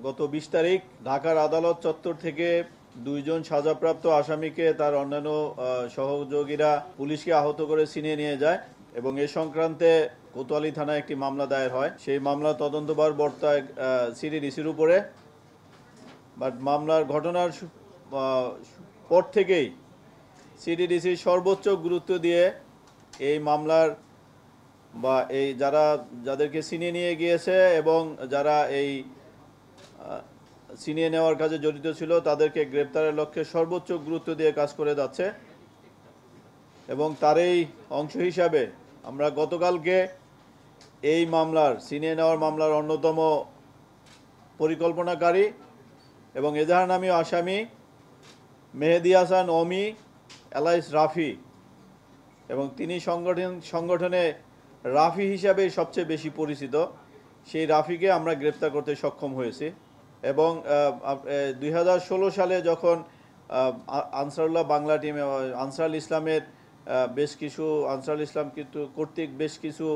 গত 20 তারিখ ঢাকার আদালত চত্বর থেকে দুইজন সাজাপ্রাপ্ত আসামিকে তার অন্যান্য সহযোগীরা পুলিশকে আহত করে ছিনিয়ে নিয়ে যায় এবং এ সংক্রান্তে কোতোয়ালি থানায় একটি মামলা দায়ের হয়। সেই মামলা তদন্তভার বর্তায় সিডিডিসির উপরে। বাট মামলার ঘটনার পর থেকেই সিডিডিসি সর্বোচ্চ গুরুত্ব দিয়ে এই মামলার বা এই যাদেরকে ছিনিয়ে নিয়ে গিয়েছে এবং যারা এই ছিনিয়ে নেওয়ার কাজে জড়িত ছিল তাদেরকে গ্রেপ্তারের লক্ষ্যে সর্বোচ্চ গুরুত্ব দিয়ে কাজ করে যাচ্ছে। এবং তারই অংশ হিসাবে আমরা গতকালকে এই মামলার ছিনিয়ে নেওয়ার মামলার অন্যতম পরিকল্পনাকারী এবং এজাহার নামী আসামি মেহেদী হাসান অমি এলাইস রাফি, এবং তিনি সংগঠনে রাফি হিসাবে সবচেয়ে বেশি পরিচিত, সেই রাফিকে আমরা গ্রেপ্তার করতে সক্ষম হয়েছি। এবং 2016 সালে যখন আনসারুল্লাহ বাংলা টিমে আনসারুল ইসলামের আনসারুল ইসলাম কর্তৃক বেশ কিছু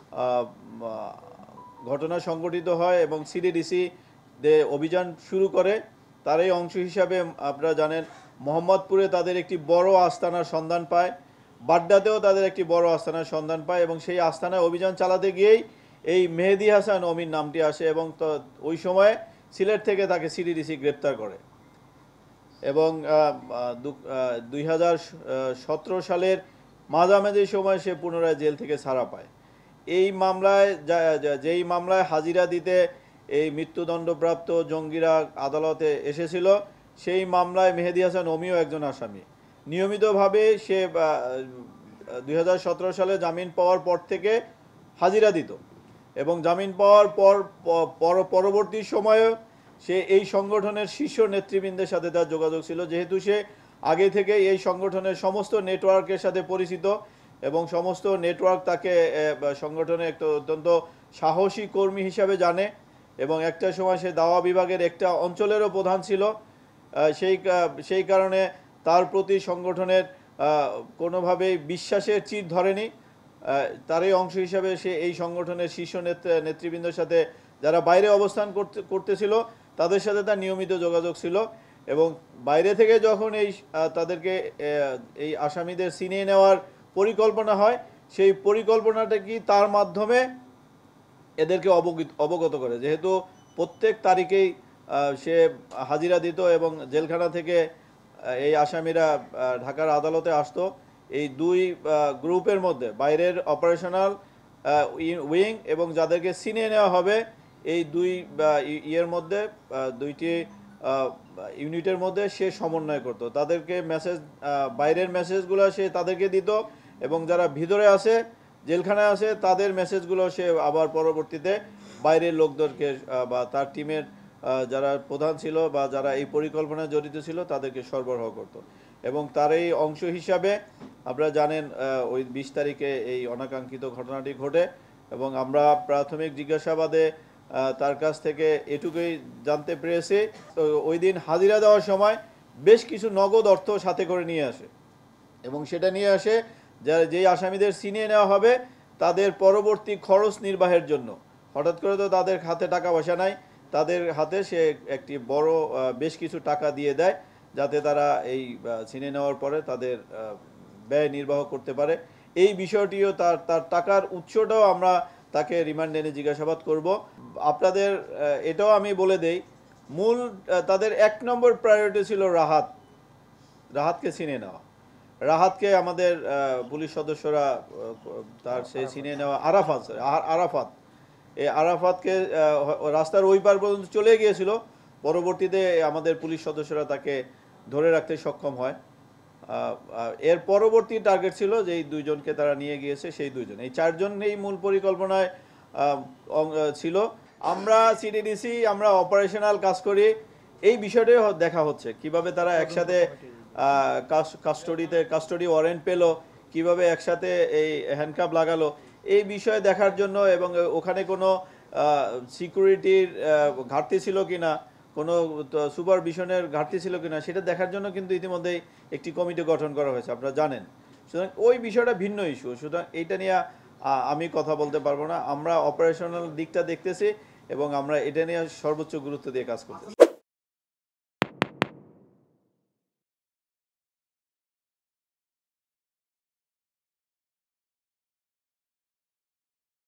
ঘটনা সংঘটিত হয় এবং সিডিডিসি অভিযান শুরু করে, তারই অংশ হিসাবে আপনারা জানেন মোহাম্মদপুরে তাদের একটি বড় আস্তানার সন্ধান পায়, বাড্ডাতেও তাদের একটি বড় আস্তানার সন্ধান পায় এবং সেই আস্তানায় অভিযান চালাতে গিয়েই এই মেহেদী হাসান অমির নামটি আসে এবং ওই সময়ে সিলেট থেকে তাকে সিডিডিসি গ্রেপ্তার করে। এবং 2017 সালের মাঝামাঝি সময় সে পুনরায় জেল থেকে ছাড়া পায়। এই মামলায় যেই মামলায় হাজিরা দিতে এই মৃত্যুদণ্ডপ্রাপ্ত জঙ্গিরা আদালতে এসেছিল, সেই মামলায় মেহেদী হাসান অমিও একজন আসামি। নিয়মিতভাবে সে 2017 সালে জামিন পাওয়ার পর থেকে হাজিরা দিত এবং জামিন পাওয়ার পরবর্তী সময়েও সে এই সংগঠনের শীর্ষ নেতৃবৃন্দের সাথে তার যোগাযোগ ছিল, যেহেতু সে আগে থেকে এই সংগঠনের সমস্ত নেটওয়ার্কের সাথে পরিচিত এবং সমস্ত নেটওয়ার্ক তাকে সংগঠনের একটা অত্যন্ত সাহসী কর্মী হিসাবে জানে এবং একটা সময় সে দাওয়া বিভাগের একটা অঞ্চলেরও প্রধান ছিল। সেই কারণে তার প্রতি সংগঠনের কোনোভাবেই বিশ্বাসের চির ধরেনি। তারই অংশ হিসাবে সে এই সংগঠনের শীর্ষ নেতৃবৃন্দের সাথে যারা বাইরে অবস্থান করতেছিল তাদের সাথে তার নিয়মিত যোগাযোগ ছিল এবং বাইরে থেকে যখন তাদেরকে এই আসামিদের ছিনিয়ে নেওয়ার পরিকল্পনা হয়, সেই পরিকল্পনাটা কি তার মাধ্যমে এদেরকে অবগত করে, যেহেতু প্রত্যেক তারিখেই সে হাজিরা দিত এবং জেলখানা থেকে এই আসামিরা ঢাকার আদালতে আসতো। এই দুই গ্রুপের মধ্যে বাইরের অপারেশনাল উইং এবং যাদেরকে ছিনিয়ে নেওয়া হবে এই দুইটি ইউনিটের মধ্যে সে সমন্বয় করত, তাদেরকে বাইরের মেসেজগুলো সে তাদেরকে দিত এবং যারা ভিতরে আছে জেলখানায় আছে তাদের মেসেজগুলো সে আবার পরবর্তীতে বাইরের লোকদেরকে বা তার টিমের যারা প্রধান ছিল বা যারা এই পরিকল্পনায় জড়িত ছিল তাদেরকে সরবরাহ করত। এবং তার এই অংশ হিসাবে আপনারা জানেন ওই 20 তারিখে এই অনাকাঙ্ক্ষিত ঘটনাটি ঘটে এবং আমরা প্রাথমিক জিজ্ঞাসাবাদে তার কাছ থেকে এটুকুই জানতে পেরেছি, ওই দিন হাজিরা দেওয়ার সময় বেশ কিছু নগদ অর্থ সাথে করে নিয়ে আসে এবং সেটা নিয়ে আসে যেই আসামিদের ছিনিয়ে নেওয়া হবে তাদের পরবর্তী খরচ নির্বাহের জন্য। হঠাৎ করে তো তাদের হাতে টাকা পয়সা নাই, তাদের হাতে সে একটি বড় বেশ কিছু টাকা দিয়ে দেয় যাতে তারা এই ছিনিয়ে নেওয়ার পরে তাদের ব্যয় নির্বাহ করতে পারে। এই বিষয়টিও তার টাকার উৎসটাও আমরা তাকে রিমান্ডে এনে জিজ্ঞাসাবাদ করব। আপনাদের এটাও আমি বলে দেই, মূল তাদের 1 নম্বর প্রায়োরিটি ছিল রাহাতকে ছিনিয়ে নেওয়া। রাহাতকে আমাদের পুলিশ সদস্যরা সেই ছিনিয়ে নেওয়া আরাফাত এই আরাফাতকে রাস্তার ওই পার পর্যন্ত চলে গিয়েছিল, পরবর্তীতে আমাদের পুলিশ সদস্যরা তাকে ধরে রাখতে সক্ষম হয়। এর পরবর্তী টার্গেট ছিল যে এই দুইজনকে তারা নিয়ে গিয়েছে, সেই দুইজন, এই 4 জন এই মূল পরিকল্পনায় ছিল। আমরা সিডিডিসি আমরা অপারেশনাল কাজ করি, এই বিষয়টাই দেখা হচ্ছে কিভাবে তারা একসাথে কাস্টডি ওয়ারেন্ট পেল, কিভাবে একসাথে এই হ্যান্ডকাপ লাগালো, এই বিষয়ে দেখার জন্য এবং ওখানে কোনো সিকিউরিটির ঘাটতি ছিল কিনা, কোনো সুপারভিশনের ঘাটতি ছিল কিনা সেটা দেখার জন্য কিন্তু ইতিমধ্যেই একটি কমিটি গঠন করা হয়েছে, আপনারা জানেন। সুতরাং ওই বিষয়টা ভিন্ন ইস্যু, সুতরাং এইটা নিয়ে আমি কথা বলতে পারবো না। আমরা অপারেশনাল দিকটা দেখতেছি এবং আমরা এটা নিয়ে সর্বোচ্চ গুরুত্ব দিয়ে কাজ করতেছি।